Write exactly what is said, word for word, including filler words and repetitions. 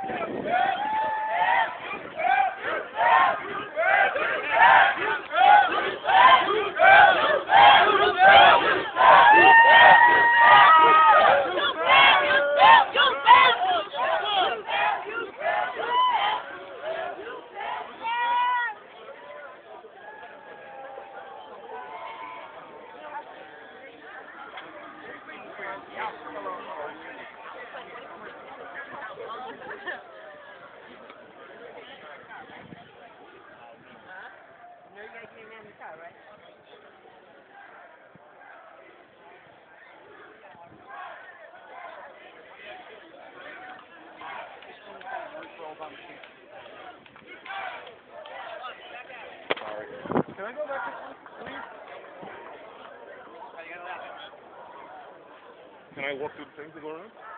Sorry. Can I go back to please? Can I walk through the things to go around?